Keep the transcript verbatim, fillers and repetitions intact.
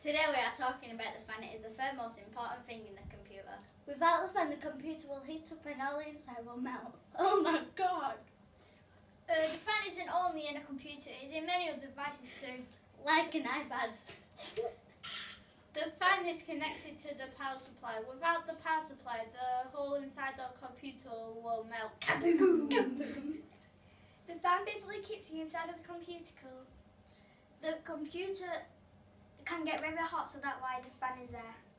Today we are talking about the fan. It is the third most important thing in the computer. Without the fan, the computer will heat up and all inside will melt. Oh my god! Uh, the fan isn't only in a computer, it's in many other devices too. Like an iPad. The fan is connected to the power supply. Without the power supply, the whole inside of the computer will melt. The fan basically keeps the inside of the computer cool. The computer can get very hot, so that's why the fan is there.